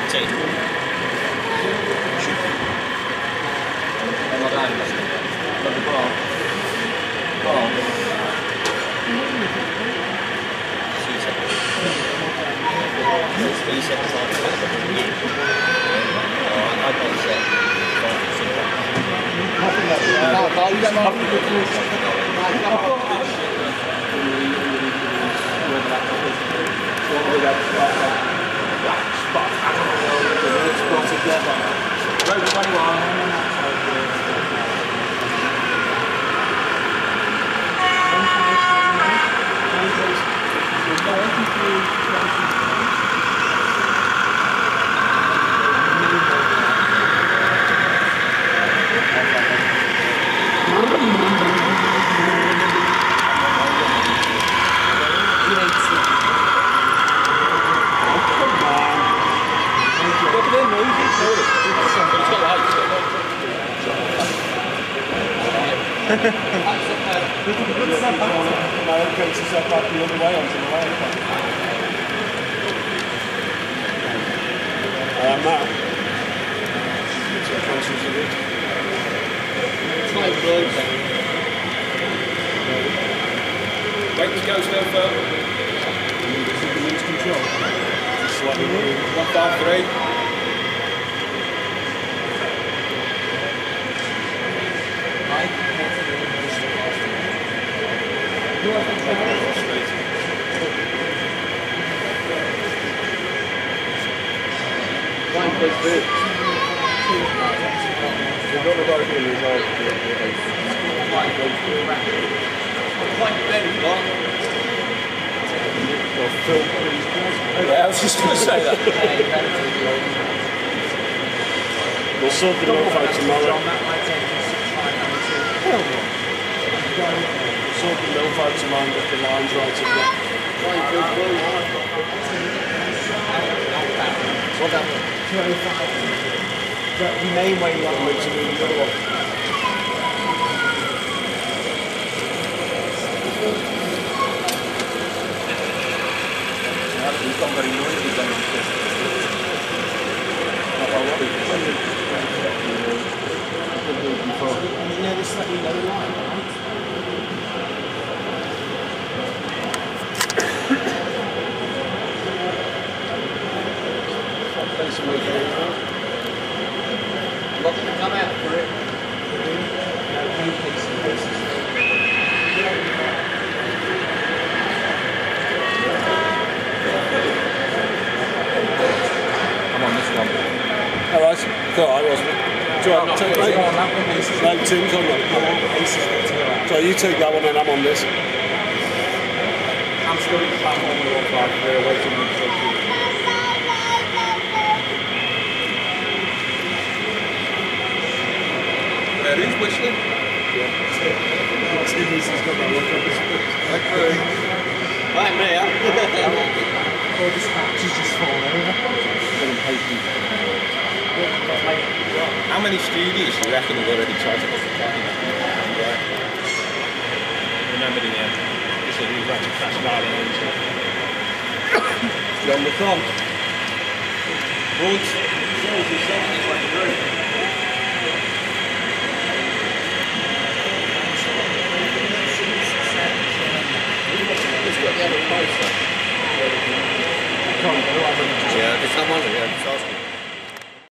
Sì. Magari Wait to go still further. Lose control. 153. I was just going to say that. We'll sort the Milfo tomorrow. We'll sort the Milfo tomorrow and get the lines right again. What happened? 25. The main way you want to move to the other one. We've got very noisy going on this. You know this slightly low line, right? Not going to come out for it. I'm on this one. Alright, thought I wasn't. Do you want to take that? No, Tim's on that. So you take that one and I'm on this. I'm still in the platform with 153 waiting for the who's whistling? Timmy's has got that look on his face. Right, me, yeah. All this hatch is just falling over. How many studios do you reckon have already tried to put the car in that? Remember the this is who's actually crash rally into it. John the front. Woods. Yeah, it's someone, yeah.